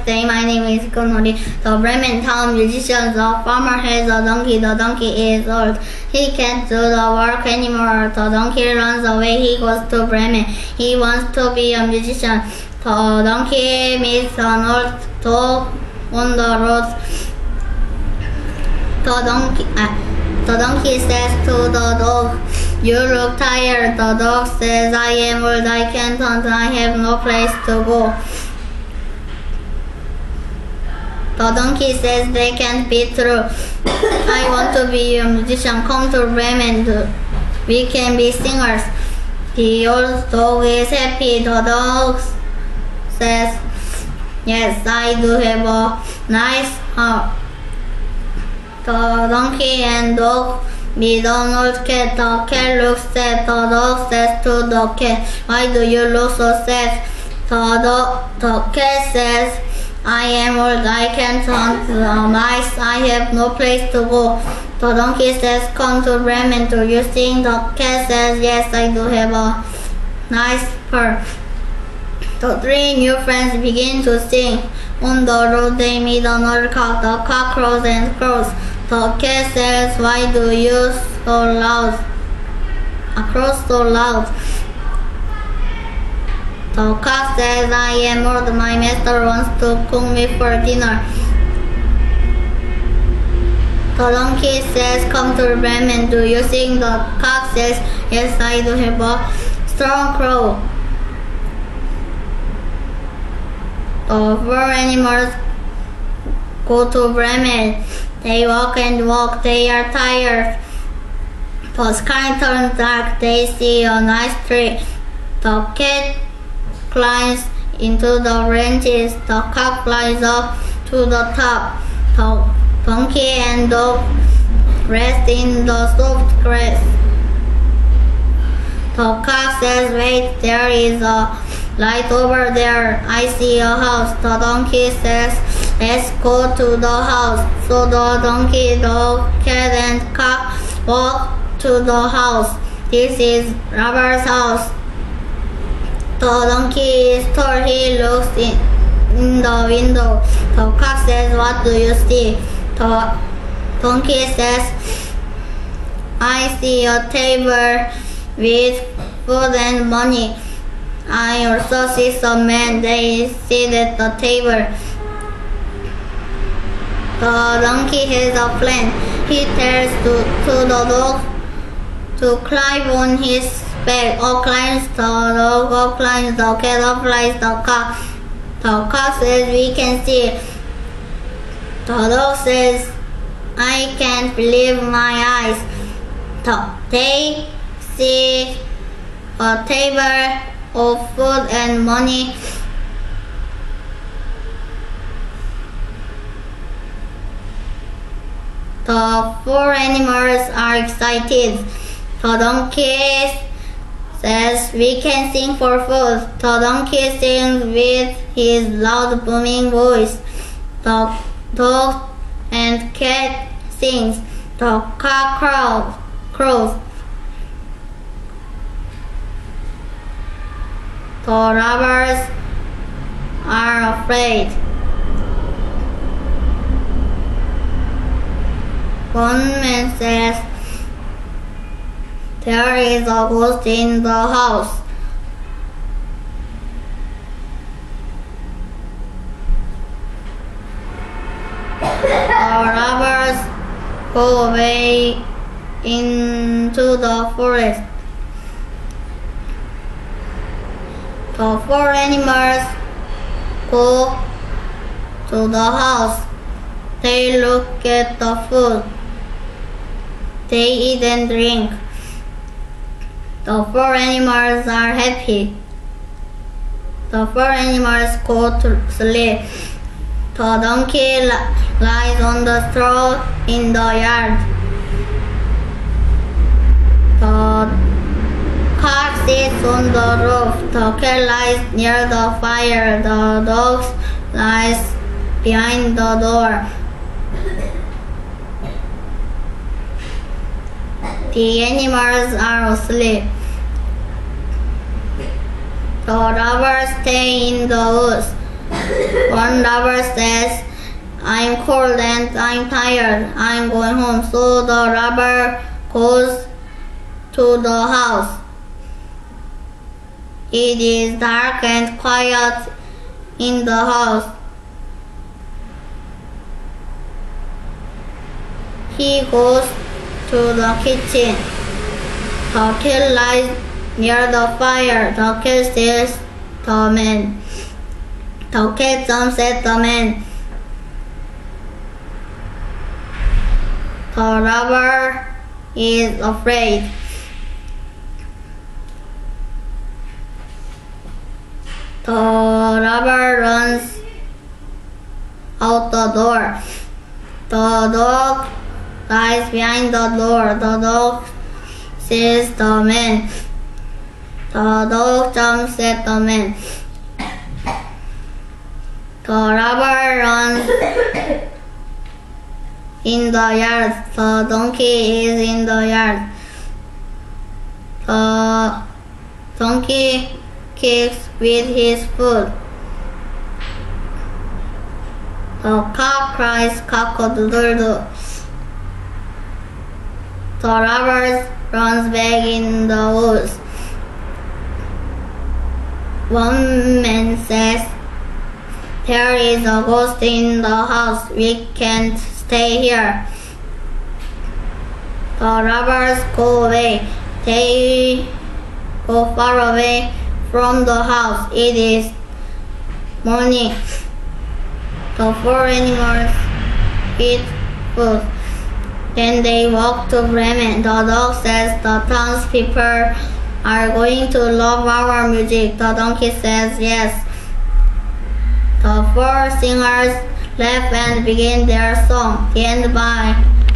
day. My name is Konori. The Bremen town musician. The farmer has a donkey. The donkey is old. He can't do the work anymore. The donkey runs away. He goes to Bremen. He wants to be a musician. The donkey meets an old dog on the road. The donkey says to the dog, "You look tired." The dog says, "I am old. I can't hunt. I have no place to go." The donkey says, "They can't be true. I want to be a musician. Come to Bremen. We can be singers." The old dog is happy. The dog says, "Yes, I do have a nice house." The donkey and dog meet an old cat. The cat looks sad. The dog says to the cat, "Why do you look so sad?" The cat says, "I am old. I can't hunt the mice. I have no place to go." The donkey says, "Come to Bremen. Do you sing?" The cat says, "Yes, I do have a nice fur." The three new friends begin to sing. On the road they meet another cock. The cock crows and crows. The cat says, "Why do you crow so loud?" The cock says, "I am old. My master wants to cook me for dinner." The donkey says, "Come to Bremen. Do you sing?" The cock says, "Yes, I do have a strong crow." The four animals go to Bremen. They walk and walk. They are tired. The sky turns dark. They see a nice tree. The cat climbs into the branches. The cock flies up to the top. The donkey and dog rest in the soft grass. The cock says, "Wait, there is a light over there. I see a house." The donkey says, "Let's go to the house." So the donkey, dog, cat, and cock walk to the house. This is Robber's house. The donkey is tall. He looks in the window. The cock says, "What do you see?" The donkey says, "I see a table with food and money. I also see some men. They sit at the table." The donkey has a plan. He tells to the dog to climb on his back. Up climbs the dog, up climbs the cat, up flies the cock. The cock says, "We can see." The dog says, "I can't believe my eyes." They see a table of food and money. The four animals are excited. The donkey says, "We can sing for food." The donkey sings with his loud booming voice. The dog and cat sings. The cock crows. The robbers are afraid. One man says, "There is a ghost in the house." The robbers go away into the forest. The four animals go to the house. They look at the food. They eat and drink. The four animals are happy. The four animals go to sleep. The donkey lies on the straw in the yard. The cock sits on the roof. The cat lies near the fire. The dog lies behind the door. The animals are asleep. The robbers stay in the woods. One robber says, I'm cold and I'm tired. I'm going home. So the robber goes to the house. It is dark and quiet in the house. He goes to the kitchen. The kid lies near the fire. The kid steals the man. The kid jumps at the man. The robber is afraid. The robber runs out the door. The dog lies behind the door. The dog sees the man. The dog jumps at the man. The robber runs in the yard. The donkey is in the yard. The donkey kicks with his foot. The cock cries cock-a-doodle-doo. The robber runs back in the woods. One man says, there is a ghost in the house. We can't stay here. The robbers go away. They go far away from the house. It is morning. The four animals eat food. Then they walk to Bremen. The dog says the townspeople are going to love our music. The donkey says yes. The four singers laugh and begin their song. The end. Bye.